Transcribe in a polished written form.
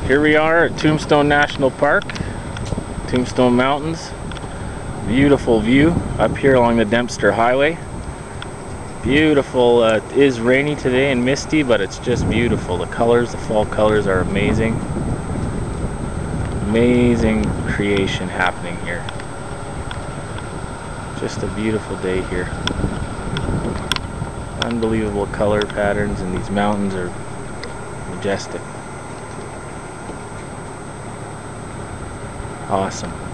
Here we are at Tombstone National Park, Tombstone Mountains. Beautiful view up here along the Dempster Highway. Beautiful. It is rainy today and misty, but it's just beautiful. The colors, the fall colors are amazing. Amazing creation happening here. Just a beautiful day here. Unbelievable color patterns, and these mountains are majestic. Awesome.